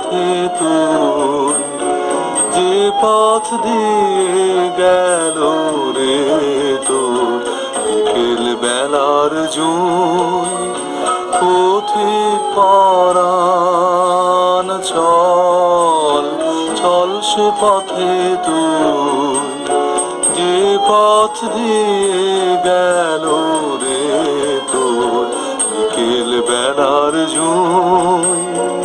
পথে তুই, যে পথ দিয়ে গেল রে তোর বিকেল বেলার জুই। পথিক পরাণ চল চল সে পথে তুই, যে পথ দিয়ে গেল রে তোর বিকেল বেলার জুই।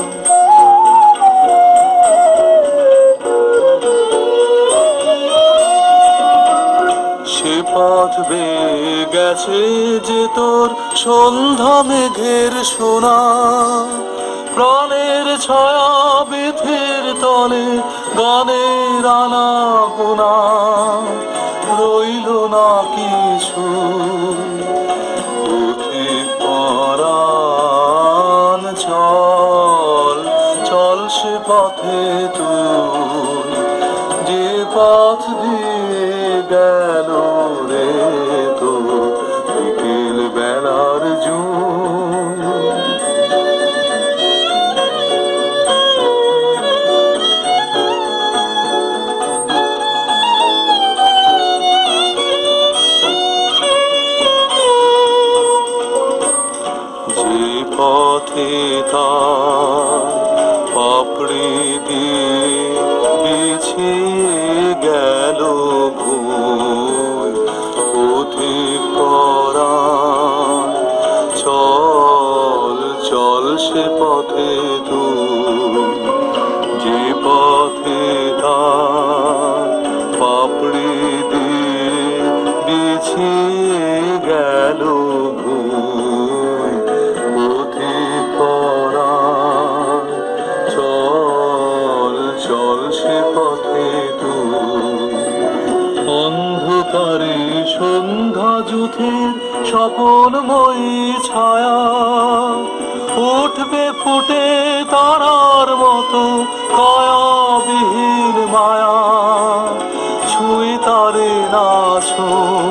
সে পথ বেয়ে গেছে যে তোর সন্ধ্যা মেঘের সোনা, প্রাণের ছায়া বেথের তলে গানের আনাগোনা, রইল না কিছু পথিক পরাণ চল চল সে পথে তুই, যে পথ দিয়ে গেল রে তোর বিকেল বেলার জুই। যে পথে তার পাপড়ি দিয়ে বিছিয়ে গেল ভুই, পথিক পরাণ চল চল সে পথে তুই, যে পথে তার পাপড়ি দিয়ে বিছিয়ে গেল ভুই, পথিক পরাণ চল চল সে পথে তুই। অন্ধকারে সন্ধ্যা যুথের স্বপনময়ী ছায়া, উঠবে ফুটে তারার মতো কায়াবিহীন মায়া, ছুঁই তারে নাছো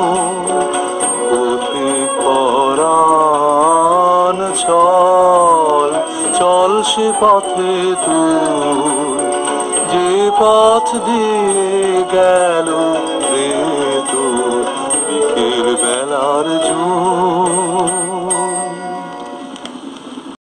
পথিক পরাণ চল চল সে পথে তুই, যে পথ দিয়ে গেল রে তোর বিকেল বেলার জুই।